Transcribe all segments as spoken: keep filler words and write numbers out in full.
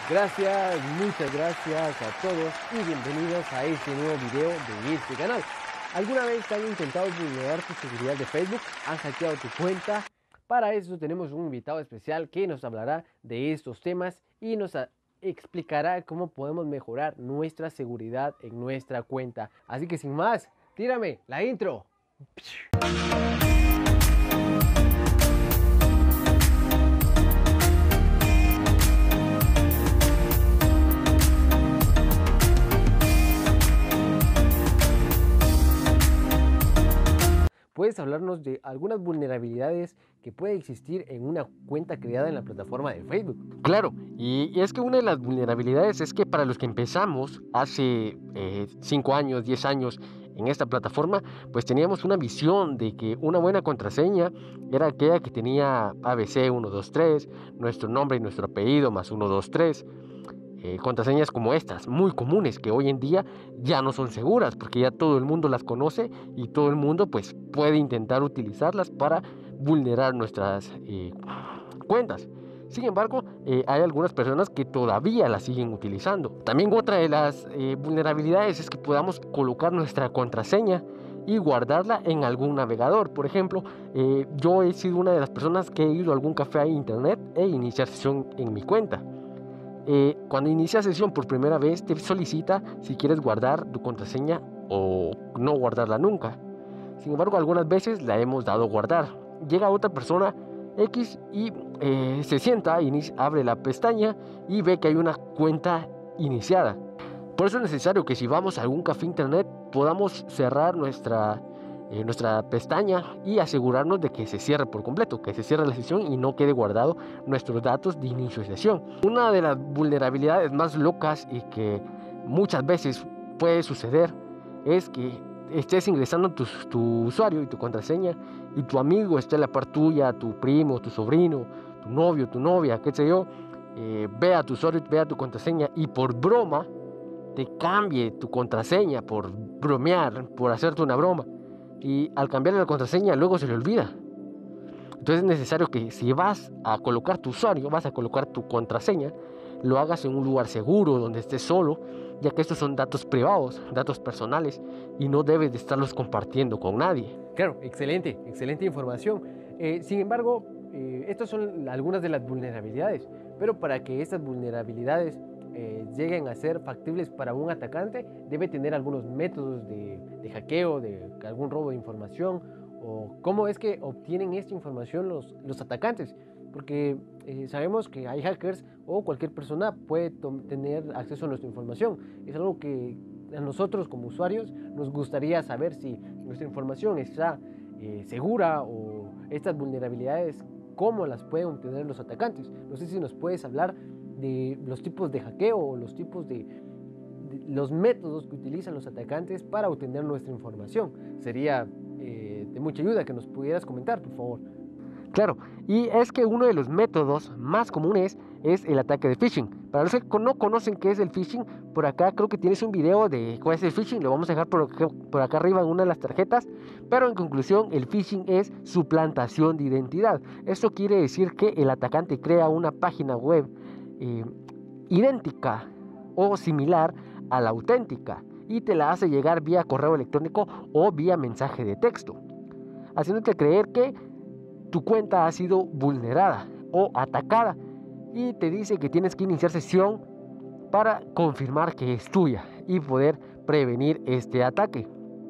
Gracias, muchas gracias a todos y bienvenidos a este nuevo video de este canal. ¿Alguna vez han intentado vulnerar tu seguridad de Facebook? ¿Han hackeado tu cuenta? Para eso tenemos un invitado especial que nos hablará de estos temas y nos explicará cómo podemos mejorar nuestra seguridad en nuestra cuenta. Así que sin más, tírame la intro. ¿Puedes hablarnos de algunas vulnerabilidades que puede existir en una cuenta creada en la plataforma de Facebook? Claro, y, y es que una de las vulnerabilidades es que para los que empezamos hace cinco años, diez años en esta plataforma, pues teníamos una visión de que una buena contraseña era aquella que tenía A B C uno dos tres, nuestro nombre y nuestro apellido más uno dos tres. Eh, contraseñas como estas, muy comunes, que hoy en día ya no son seguras porque ya todo el mundo las conoce y todo el mundo pues puede intentar utilizarlas para vulnerar nuestras eh, cuentas. Sin embargo, eh, hay algunas personas que todavía las siguen utilizando. También otra de las eh, vulnerabilidades es que podamos colocar nuestra contraseña y guardarla en algún navegador. Por ejemplo, eh, yo he sido una de las personas que he ido a algún café a internet e iniciar sesión en mi cuenta. Eh, cuando inicia sesión por primera vez te solicita si quieres guardar tu contraseña o no guardarla nunca. Sin embargo, algunas veces la hemos dado guardar. Llega otra persona X y eh, se sienta, inicia, abre la pestaña y ve que hay una cuenta iniciada. Por eso es necesario que si vamos a algún café internet podamos cerrar nuestra Eh, nuestra pestaña y asegurarnos de que se cierre por completo, que se cierre la sesión y no quede guardado nuestros datos de inicio de sesión. Una de las vulnerabilidades más locas y que muchas veces puede suceder es que estés ingresando tu, tu usuario y tu contraseña y tu amigo esté a la par tuya, tu primo, tu sobrino, tu novio, tu novia, qué sé yo, eh, vea tu usuario, vea tu contraseña y por broma te cambie tu contraseña, por bromear, por hacerte una broma. Y al cambiar la contraseña luego se le olvida. Entonces es necesario que si vas a colocar tu usuario, vas a colocar tu contraseña, lo hagas en un lugar seguro, donde estés solo, ya que estos son datos privados, datos personales, y no debes de estarlos compartiendo con nadie. Claro, excelente, excelente información. Eh, sin embargo, eh, estas son algunas de las vulnerabilidades, pero para que estas vulnerabilidades Eh, lleguen a ser factibles para un atacante, debe tener algunos métodos de, de hackeo, de algún robo de información, o cómo es que obtienen esta información los, los atacantes, porque eh, sabemos que hay hackers o cualquier persona puede tener acceso a nuestra información. Es algo que a nosotros como usuarios nos gustaría saber si nuestra información está eh, segura, o estas vulnerabilidades, cómo las pueden obtener los atacantes. No sé si nos puedes hablar de los tipos de hackeo o los tipos de, de los métodos que utilizan los atacantes para obtener nuestra información. Sería eh, de mucha ayuda que nos pudieras comentar, por favor. Claro, y es que uno de los métodos más comunes es el ataque de phishing. Para los que no conocen qué es el phishing, por acá creo que tienes un video de cuál es el phishing, lo vamos a dejar por acá, por acá arriba en una de las tarjetas. Pero en conclusión, el phishing es suplantación de identidad. Esto quiere decir que el atacante crea una página web Eh, idéntica o similar a la auténtica y te la hace llegar vía correo electrónico o vía mensaje de texto, haciéndote creer que tu cuenta ha sido vulnerada o atacada, y te dice que tienes que iniciar sesión para confirmar que es tuya y poder prevenir este ataque.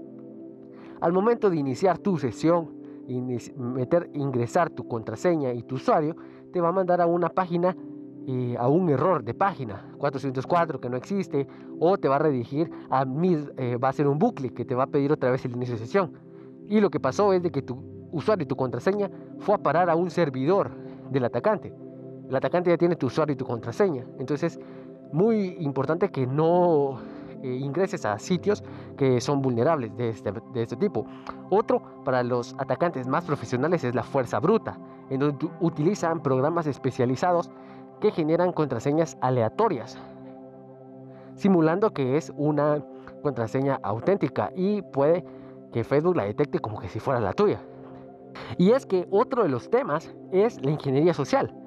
Al momento de iniciar tu sesión, meter, ingresar tu contraseña y tu usuario, te va a mandar a una página, Eh, a un error de página cuatrocientos cuatro que no existe, o te va a redirigir a eh, va a ser un bucle que te va a pedir otra vez el inicio de sesión. Y lo que pasó es de que tu usuario y tu contraseña fue a parar a un servidor del atacante. El atacante ya tiene tu usuario y tu contraseña. Entonces, muy importante que no eh, ingreses a sitios que son vulnerables de este, de este tipo. Otro para los atacantes más profesionales es la fuerza bruta, en donde utilizan programas especializados que generan contraseñas aleatorias, simulando que es una contraseña auténtica, y puede que Facebook la detecte como que si fuera la tuya. Y es que otro de los temas es la ingeniería social.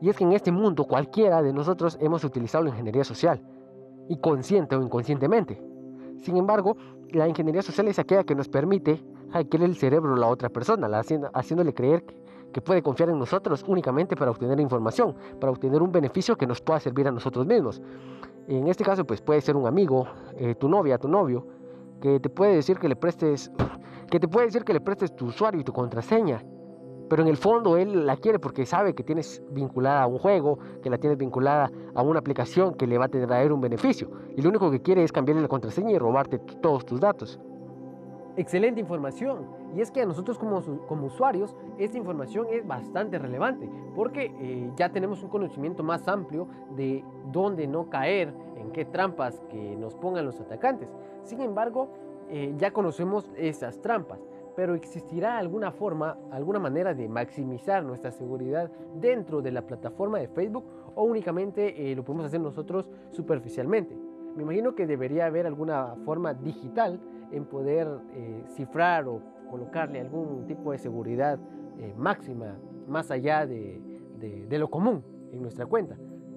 Y es que en este mundo cualquiera de nosotros hemos utilizado la ingeniería social, y consciente o inconscientemente. Sin embargo, la ingeniería social es aquella que nos permite hackear el cerebro a la otra persona, la haciendo, haciéndole creer que, que puede confiar en nosotros únicamente para obtener información, para obtener un beneficio que nos pueda servir a nosotros mismos. En este caso, pues puede ser un amigo, eh, tu novia, tu novio, que te puede decir que le prestes, que te puede decir que le prestes tu usuario y tu contraseña. Pero en el fondo él la quiere porque sabe que tienes vinculada a un juego, que la tienes vinculada a una aplicación que le va a traer un beneficio. Y lo único que quiere es cambiarle la contraseña y robarte t- todos tus datos. Excelente información. Y es que a nosotros como, como usuarios esta información es bastante relevante porque eh, ya tenemos un conocimiento más amplio de dónde no caer, en qué trampas que nos pongan los atacantes. Sin embargo, eh, ya conocemos esas trampas, pero ¿existirá alguna forma, alguna manera de maximizar nuestra seguridad dentro de la plataforma de Facebook o únicamente eh, lo podemos hacer nosotros superficialmente? Me imagino que debería haber alguna forma digital en poder eh, cifrar o colocarle algún tipo de seguridad eh, máxima más allá de, de, de lo común en nuestra cuenta.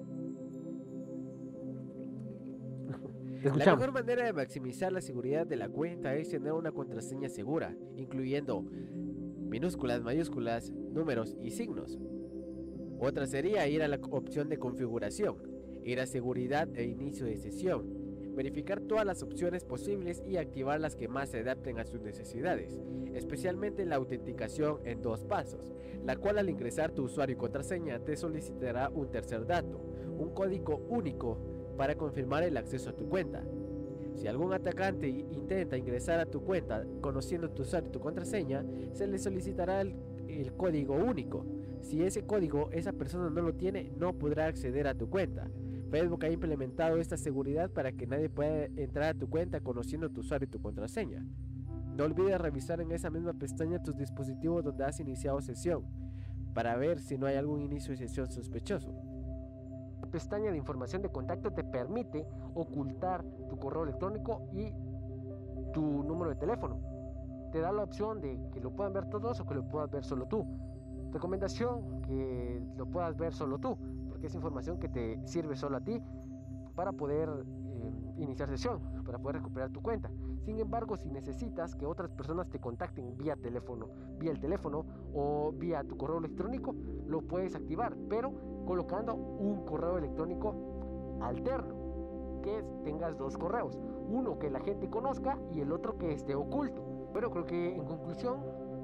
La mejor manera de maximizar la seguridad de la cuenta es tener una contraseña segura, incluyendo minúsculas, mayúsculas, números y signos. Otra sería ir a la opción de configuración, ir a seguridad e inicio de sesión, verificar todas las opciones posibles y activar las que más se adapten a sus necesidades, especialmente la autenticación en dos pasos, la cual al ingresar tu usuario y contraseña te solicitará un tercer dato, un código único para confirmar el acceso a tu cuenta. Si algún atacante intenta ingresar a tu cuenta conociendo tu usuario y tu contraseña, se le solicitará el, el código único. Si ese código esa persona no lo tiene, no podrá acceder a tu cuenta. Facebook ha implementado esta seguridad para que nadie pueda entrar a tu cuenta conociendo tu usuario y tu contraseña. No olvides revisar en esa misma pestaña tus dispositivos donde has iniciado sesión, para ver si no hay algún inicio de sesión sospechoso. La pestaña de información de contacto te permite ocultar tu correo electrónico y tu número de teléfono. Te da la opción de que lo puedan ver todos o que lo puedas ver solo tú. Recomendación que lo puedas ver solo tú, porque es información que te sirve solo a ti para poder eh, iniciar sesión, para poder recuperar tu cuenta. Sin embargo, si necesitas que otras personas te contacten vía teléfono, vía el teléfono o vía tu correo electrónico, lo puedes activar, pero colocando un correo electrónico alterno, que tengas dos correos, uno que la gente conozca y el otro que esté oculto. Bueno, creo que en conclusión,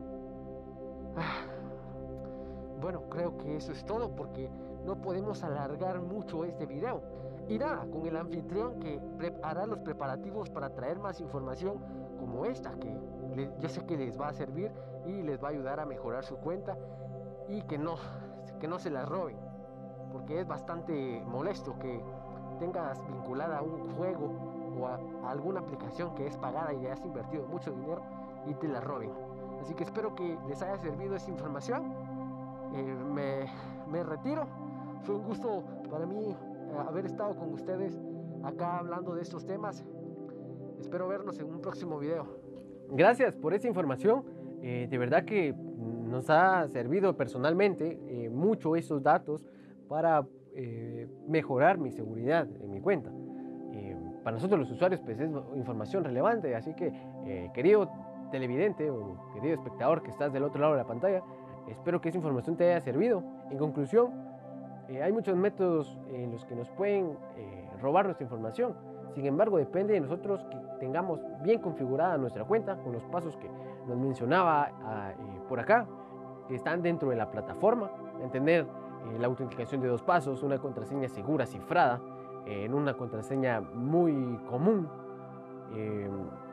ah, bueno, creo que eso es todo porque no podemos alargar mucho este video. Y nada, con el anfitrión que hará los preparativos para traer más información como esta, que le, yo sé que les va a servir y les va a ayudar a mejorar su cuenta y que no, que no se la roben, porque es bastante molesto que tengas vinculada a un juego o a, a alguna aplicación que es pagada y le has invertido mucho dinero y te la roben. Así que espero que les haya servido esta información. Eh, me, me retiro. Fue un gusto para mí eh, haber estado con ustedes acá hablando de estos temas. Espero vernos en un próximo video. Gracias por esta información. Eh, de verdad que nos ha servido personalmente eh, mucho esos datos para eh, mejorar mi seguridad en mi cuenta. Eh, para nosotros los usuarios pues es información relevante, así que eh, querido televidente o querido espectador que estás del otro lado de la pantalla, espero que esta información te haya servido. En conclusión, eh, hay muchos métodos en los que nos pueden eh, robar nuestra información. Sin embargo, depende de nosotros que tengamos bien configurada nuestra cuenta con los pasos que nos mencionaba a, eh, por acá, que están dentro de la plataforma. Entender eh, la autenticación de dos pasos, una contraseña segura, cifrada, eh, en una contraseña muy común. Eh,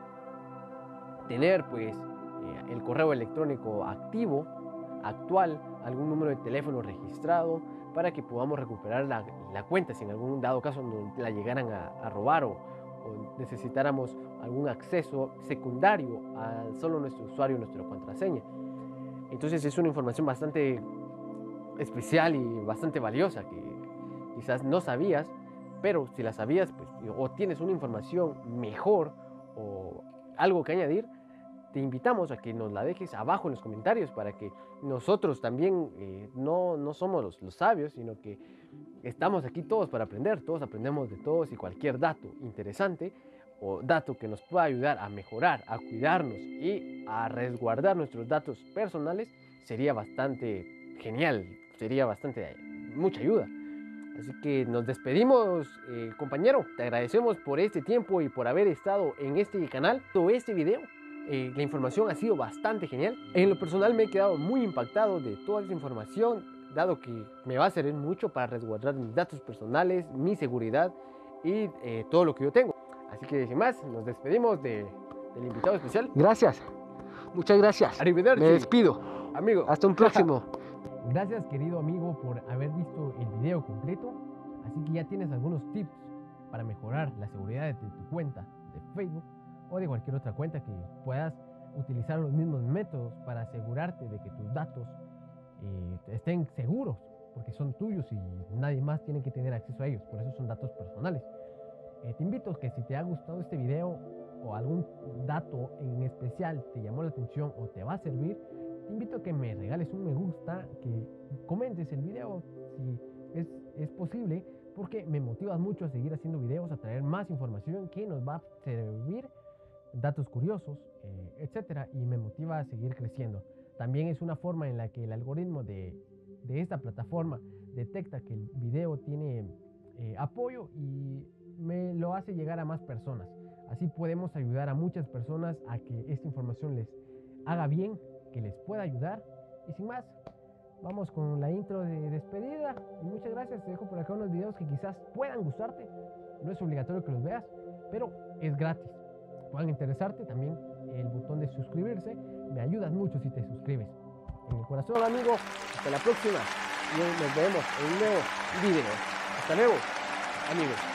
tener pues eh, el correo electrónico activo, actual, algún número de teléfono registrado para que podamos recuperar la, la cuenta si en algún dado caso nos la llegaran a, a robar o, o necesitáramos algún acceso secundario a solo nuestro usuario y nuestra contraseña. Entonces es una información bastante especial y bastante valiosa que quizás no sabías, pero si la sabías pues, o tienes una información mejor o algo que añadir, te invitamos a que nos la dejes abajo en los comentarios para que nosotros también eh, no, no somos los, los sabios, sino que estamos aquí todos para aprender, todos aprendemos de todos y cualquier dato interesante o dato que nos pueda ayudar a mejorar, a cuidarnos y a resguardar nuestros datos personales sería bastante genial, sería bastante mucha ayuda. Así que nos despedimos, eh, compañero. Te agradecemos por este tiempo y por haber estado en este canal, todo este video. Eh, la información ha sido bastante genial. En lo personal me he quedado muy impactado de toda esa información, dado que me va a servir mucho para resguardar mis datos personales, mi seguridad y eh, todo lo que yo tengo. Así que sin más, nos despedimos de, del invitado especial. Gracias, muchas gracias. Arrivederci. Me despido. Amigo. Hasta un próximo. Gracias, querido amigo, por haber visto el video completo. Así que ya tienes algunos tips para mejorar la seguridad de tu cuenta de Facebook o de cualquier otra cuenta que puedas utilizar los mismos métodos para asegurarte de que tus datos eh, estén seguros, porque son tuyos y nadie más tiene que tener acceso a ellos, por eso son datos personales. Eh, te invito a que si te ha gustado este video o algún dato en especial te llamó la atención o te va a servir, te invito a que me regales un me gusta, que comentes el video si es, es posible, porque me motivas mucho a seguir haciendo videos, a traer más información que nos va a servir, datos curiosos, eh, etcétera, y me motiva a seguir creciendo. También es una forma en la que el algoritmo de, de esta plataforma detecta que el video tiene eh, apoyo y me lo hace llegar a más personas. Así podemos ayudar a muchas personas a que esta información les haga bien, que les pueda ayudar. Y sin más, vamos con la intro de despedida. Y muchas gracias. Te dejo por acá unos videos que quizás puedan gustarte. No es obligatorio que los veas, pero es gratis. Puedan interesarte. También el botón de suscribirse. Me ayudas mucho si te suscribes. En el corazón, amigo. Hasta la próxima. Y nos vemos en un nuevo video. Hasta luego, amigos.